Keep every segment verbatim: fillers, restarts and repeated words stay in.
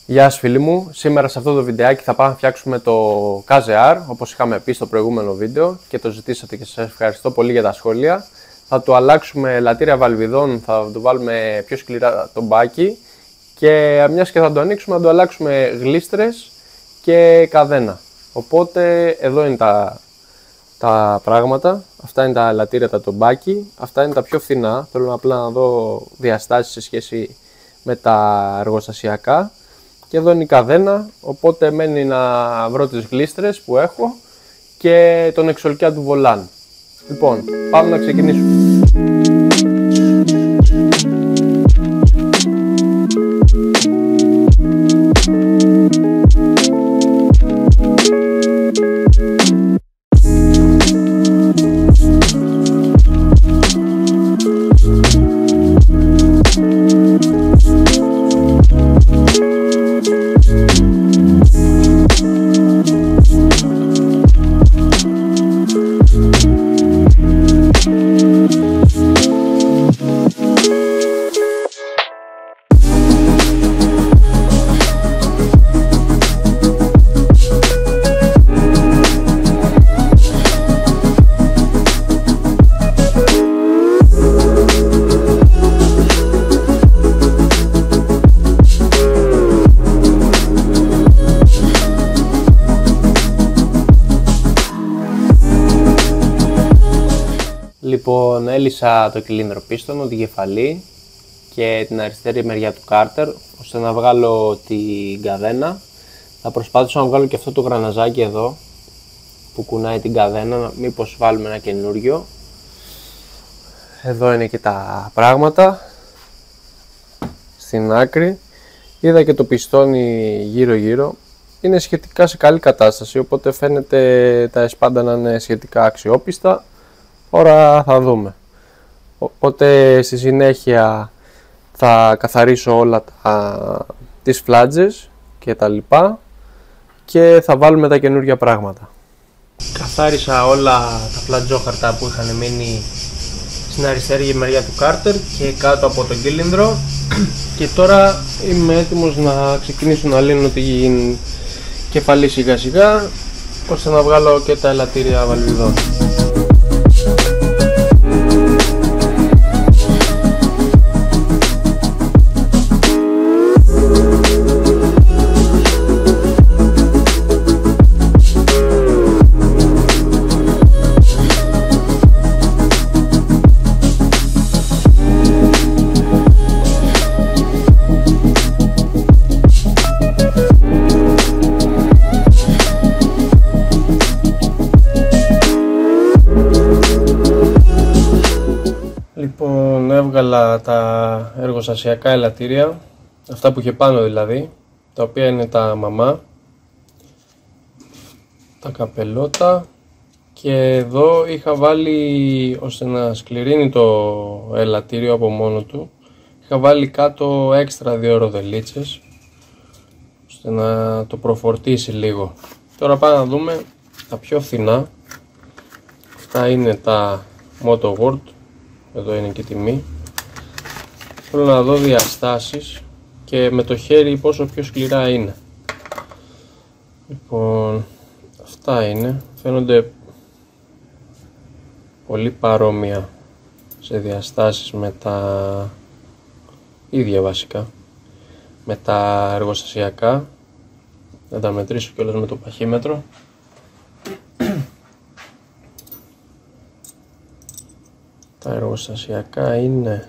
Γεια σας φίλοι μου, σήμερα σε αυτό το βιντεάκι θα πάμε να φτιάξουμε το κάζε αρ όπως είχαμε πει στο προηγούμενο βίντεο και το ζητήσατε και σας ευχαριστώ πολύ για τα σχόλια. Θα του αλλάξουμε λατήρια βαλβιδών, θα του βάλουμε πιο σκληρά το μπάκι και μιας και θα το ανοίξουμε να του αλλάξουμε γλίστρες και καδένα. Οπότε εδώ είναι τα, τα πράγματα, αυτά είναι τα λατήρια τα τομπάκι, αυτά είναι τα πιο φθηνά, θέλω απλά να δω διαστάσεις σε σχέση με τα εργοστασιακά. Και εδώ είναι η καδένα, οπότε μένει να βρω τις γλίστρες που έχω και τον εξολκιά του βολάν. Λοιπόν, πάμε να ξεκινήσουμε. Λοιπόν, έλυσα το κυλίνδρο πίστονο, την κεφαλή και την αριστερή μεριά του κάρτερ ώστε να βγάλω την καδένα. Θα προσπάθήσω να βγάλω και αυτό το γραναζάκι εδώ που κουνάει την καδένα, μήπως βάλουμε ένα καινούριο. Εδώ είναι και τα πράγματα στην άκρη. Είδα και το πιστόνι γύρω γύρω. Είναι σχετικά σε καλή κατάσταση, οπότε φαίνεται τα εσπάντα να είναι σχετικά αξιόπιστα. Τώρα θα δούμε. Οπότε στη συνέχεια θα καθαρίσω όλα τα, τις φλάτζες και τα λοιπά και θα βάλουμε τα καινούργια πράγματα. Καθάρισα όλα τα φλατζόχαρτα που είχαν μείνει στην αριστερή μεριά του κάρτερ και κάτω από τον κύλινδρο και τώρα είμαι έτοιμος να ξεκινήσω να λύνω την κεφαλή σιγά σιγά ώστε να βγάλω και τα ελαττήρια βαλβιδών. Λοιπόν, έβγαλα τα εργοστασιακά ελαττήρια, αυτά που είχε πάνω δηλαδή, τα οποία είναι τα μαμά, τα καπελότα και εδώ είχα βάλει, ώστε να σκληρύνει το ελαττήριο από μόνο του, είχα βάλει κάτω έξτρα δύο ροδελίτσες, ώστε να το προφορτίσει λίγο. Τώρα πάμε να δούμε τα πιο φθηνά, αυτά είναι τα MotoWorld. Εδώ είναι και η τιμή. Θέλω να δω διαστάσεις και με το χέρι πόσο πιο σκληρά είναι. Λοιπόν, αυτά είναι. Φαίνονται πολύ παρόμοια σε διαστάσεις με τα ίδια βασικά. Με τα εργοστασιακά. Θα τα μετρήσω κιόλας με το παχύμετρο. Τα εργοστασιακά είναι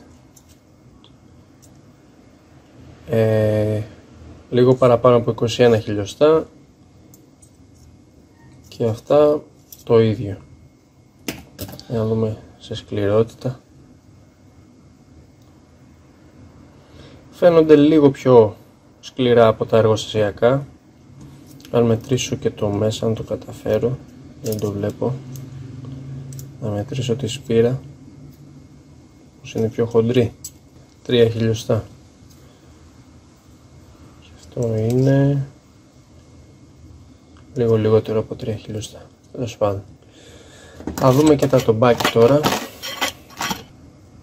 ε, λίγο παραπάνω από είκοσι ένα χιλιοστά και αυτά το ίδιο. Για να δούμε σε σκληρότητα. Φαίνονται λίγο πιο σκληρά από τα εργοστασιακά. Αν μετρήσω και το μέσα, αν το καταφέρω, δεν το βλέπω. Να μετρήσω τη σπήρα. Είναι πιο χοντρή, τρία χιλιοστά και αυτό είναι λίγο λιγότερο από τρία χιλιοστά. Τέλος πάντων, θα δούμε και τα τομπάκι τώρα.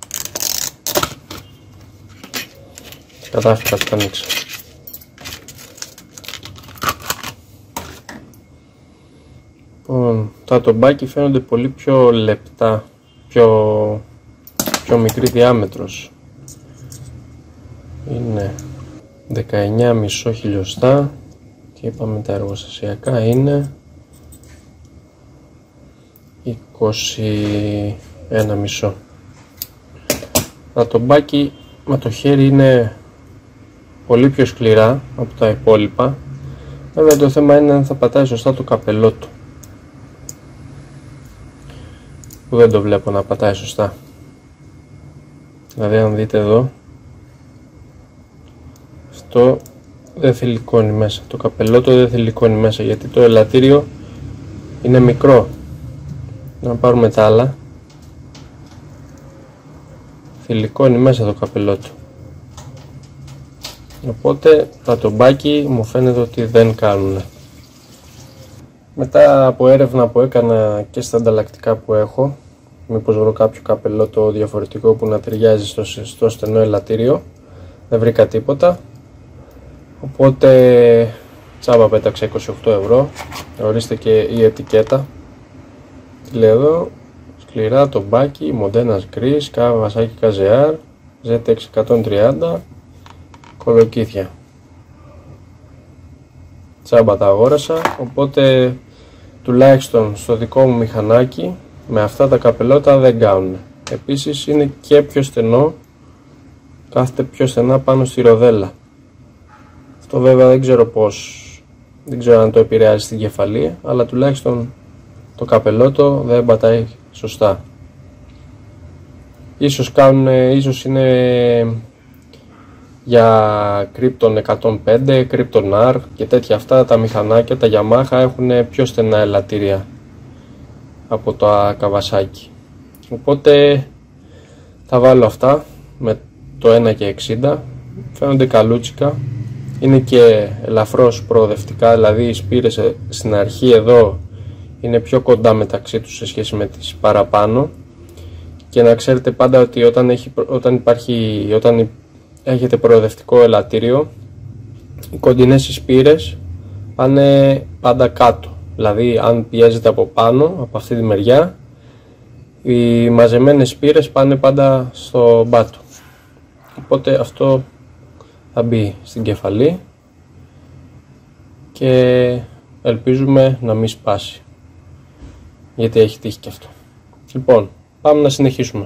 Κατάφερα να το ανοίξω. Λοιπόν, τα τομπάκι φαίνονται πολύ πιο λεπτά, πιο, πιο μικρή διάμετρος. Είναι δεκαεννιά κόμμα πέντε χιλιοστά και είπαμε τα εργοστασιακά είναι είκοσι ένα κόμμα πέντε. Τα τομπάκι με το χέρι είναι πολύ πιο σκληρά από τα υπόλοιπα. Βέβαια το θέμα είναι αν θα πατάει σωστά το καπελό του, που δεν το βλέπω να πατάει σωστά. Δηλαδή αν δείτε εδώ, αυτό δεν θηλυκώνει μέσα, το καπελό του δεν θηλυκώνει μέσα, γιατί το ελαττήριο είναι μικρό. Να πάρουμε τα άλλα, θηλυκώνει μέσα το καπελό του. Οπότε τα τομπάκι μου φαίνεται ότι δεν κάνουν. Μετά από έρευνα που έκανα και στα ανταλλακτικά που έχω, μήπως βρω κάποιο καπελό το διαφορετικό που να ταιριάζει στο, στο στενό ελαττήριο, δεν βρήκα τίποτα. Οπότε τσάμπα πέταξα είκοσι οκτώ ευρώ. Ορίστε και η ετικέτα. Τι λέει εδώ? Σκληρά τομπάκι, Μοντένας Γκρις, Kawasaki κέι αρ, ζετ εξ εκατόν τριάντα, κολοκύθια. Τσάμπα τα αγόρασα, οπότε τουλάχιστον στο δικό μου μηχανάκι με αυτά τα καπελότα δεν κάνουν. Επίσης είναι και πιο στενό, κάθεται πιο στενά πάνω στη ροδέλα. Αυτό βέβαια δεν ξέρω πώς, δεν ξέρω αν το επηρεάζει στην κεφαλή, αλλά τουλάχιστον το καπελότο δεν πατάει σωστά. Ίσως κάνουν, ίσως είναι για Krypton εκατόν πέντε, Krypton αρ και τέτοια. Αυτά τα μηχανάκια, τα Yamaha, έχουν πιο στενά ελαττήρια από τα Kawasaki. Οπότε θα βάλω αυτά με το ένα και εξήντα, φαίνονται καλούτσικα. Είναι και ελαφρώς προοδευτικά, δηλαδή οι σπήρες στην αρχή εδώ είναι πιο κοντά μεταξύ τους σε σχέση με τις παραπάνω. Και να ξέρετε πάντα ότι όταν, έχει, όταν, υπάρχει, όταν έχετε προοδευτικό ελαττήριο, οι κοντινές σπήρες πάνε πάντα κάτω. Δηλαδή αν πιέζετε από πάνω, από αυτή τη μεριά, οι μαζεμένες σπήρες πάνε πάντα στο μπάτο. Οπότε αυτό θα μπει στην κεφαλή και ελπίζουμε να μην σπάσει, γιατί έχει τύχει και αυτό. Λοιπόν, πάμε να συνεχίσουμε.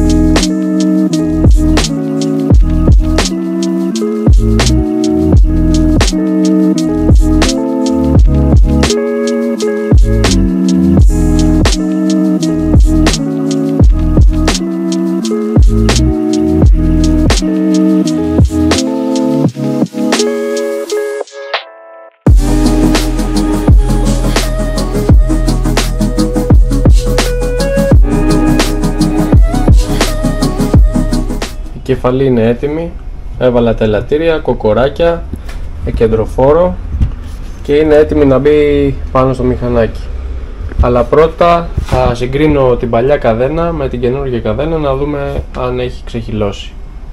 Η κεφαλή είναι έτοιμη, έβαλα τα ελαττήρια, κοκοράκια, κεντροφόρο και είναι έτοιμη να μπει πάνω στο μηχανάκι. Αλλά πρώτα θα συγκρίνω την παλιά καδένα με την καινούργια καδένα να δούμε αν έχει ξεχυλώσει.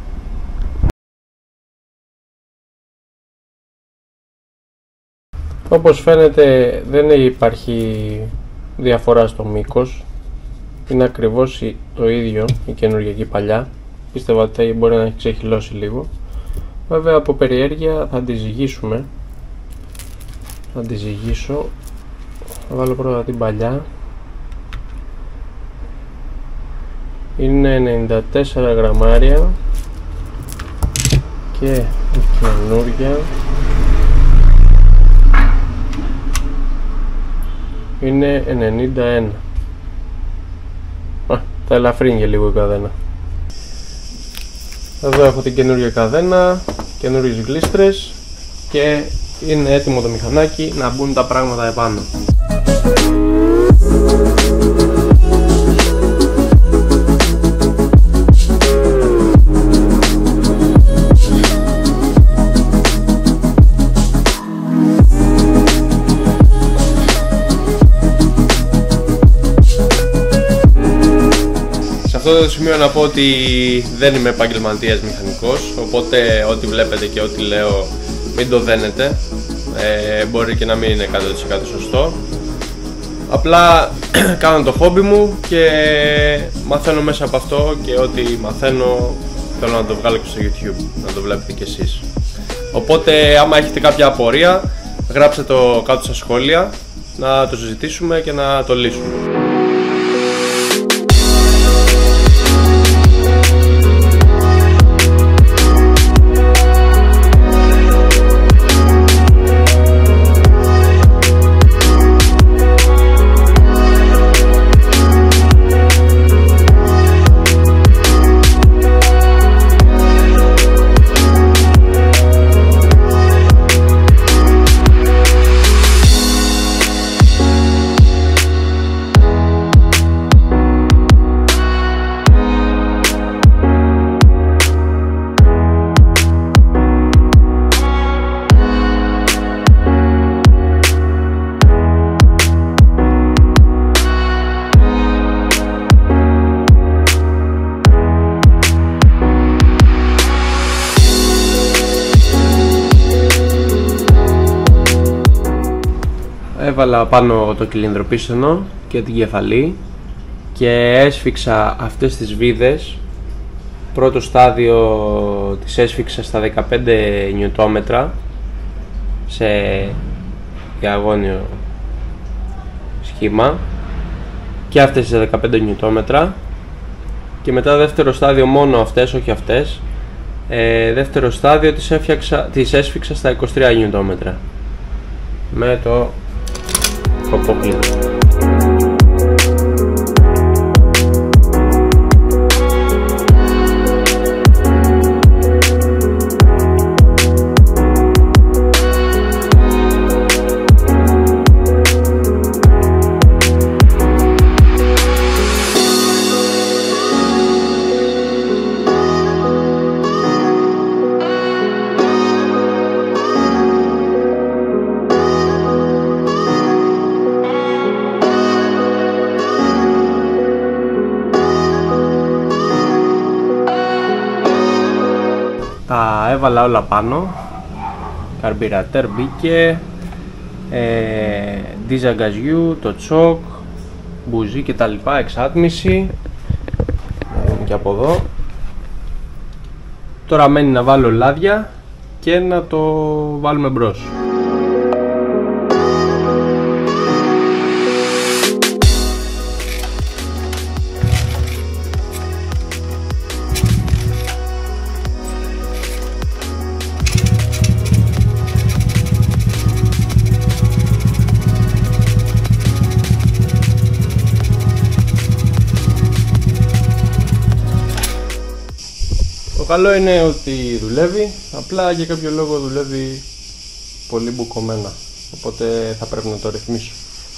Όπως φαίνεται δεν υπάρχει διαφορά στο μήκος, είναι ακριβώς το ίδιο η καινούργια και η παλιά. Πίστευα ότι μπορεί να έχει ξεχυλώσει λίγο. Βέβαια από περιέργεια θα τη ζυγίσουμε. Θα τη ζυγίσω. Θα βάλω πρώτα την παλιά. Είναι ενενήντα τέσσερα γραμμάρια και η καινούργια είναι ενενήντα ένα. Α, θα ελαφρύνει λίγο η καδένα. Εδώ έχω την καινούργια καδένα, καινούργιες γλίστρες και είναι έτοιμο το μηχανάκι να μπουν τα πράγματα επάνω. Σε αυτό το σημείο να πω ότι δεν είμαι επαγγελματίας μηχανικός, οπότε ό,τι βλέπετε και ό,τι λέω μην το δένετε, ε, μπορεί και να μην είναι εκατό τοις εκατό σωστό. Απλά κάνω το χόμπι μου και μαθαίνω μέσα από αυτό, και ό,τι μαθαίνω θέλω να το βγάλω και στο YouTube, να το βλέπετε κι εσείς. Οπότε άμα έχετε κάποια απορία, γράψτε το κάτω στα σχόλια, να το συζητήσουμε και να το λύσουμε. Έβαλα πάνω το κυλινδροπίστωνο και την κεφαλή και έσφιξα αυτές τις βίδες. Πρώτο στάδιο τις έσφιξα στα δεκαπέντε νιουτόμετρα σε διαγώνιο σχήμα, και αυτές τις δεκαπέντε νιουτόμετρα, και μετά δεύτερο στάδιο μόνο αυτές, όχι αυτές. ε, δεύτερο στάδιο τις, έφτιαξα, τις έσφιξα στα είκοσι τρία νιουτόμετρα με το κοπόκλινο. Τα έβαλα όλα πάνω, καρμπυρατέρ μπήκε, ε, ντίζα γκαζιού, το τσόκ, μπουζί και τα λοιπά, εξάτμιση, και από εδώ. Τώρα μένει να βάλω λάδια και να το βάλουμε μπρος. Το καλό είναι ότι δουλεύει, απλά για κάποιο λόγο δουλεύει πολύ μπουκωμένα, οπότε θα πρέπει να το ρυθμίσω.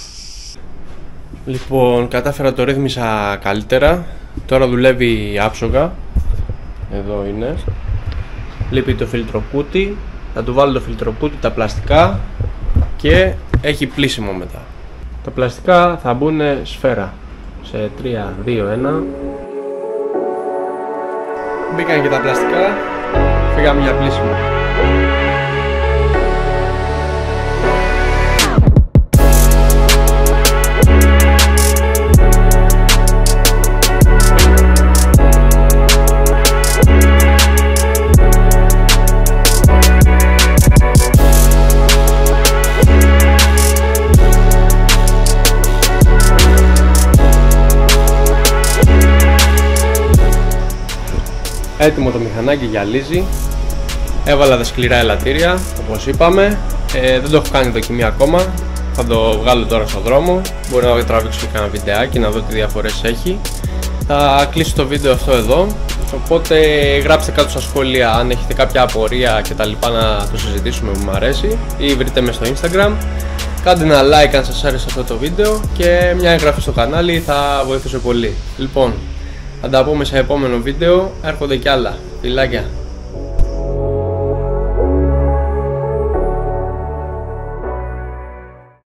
Λοιπόν, κατάφερα το ρύθμισα καλύτερα, τώρα δουλεύει άψογα, εδώ είναι. Λείπει το φιλτροκούτι, θα του βάλω το φιλτροκούτι, τα πλαστικά, και έχει πλύσιμο μετά. Τα πλαστικά θα μπουν σφαίρα, σε τρία, δύο, ένα. Μπήκαν και τα πλαστικά, φύγαμε για πλύσιμο. Έτοιμο το μηχανάκι, γυαλίζει. Έβαλα τα σκληρά ελαττήρια, όπως είπαμε. ε, Δεν το έχω κάνει δοκιμή ακόμα. Θα το βγάλω τώρα στον δρόμο. Μπορεί να τραβήξω και κανένα βιντεάκι, να δω τι διαφορές έχει. Θα κλείσω το βίντεο αυτό εδώ. Οπότε γράψτε κάτω στα σχόλια αν έχετε κάποια απορία και τα λοιπά, να το συζητήσουμε που μου αρέσει, ή βρείτε με στο Instagram. Κάντε ένα like αν σας άρεσε αυτό το βίντεο και μια εγγραφή στο κανάλι, θα βοηθούσε πολύ. Λοιπόν, θα τα πούμε σε επόμενο βίντεο, έρχονται κι άλλα. Φιλάκια!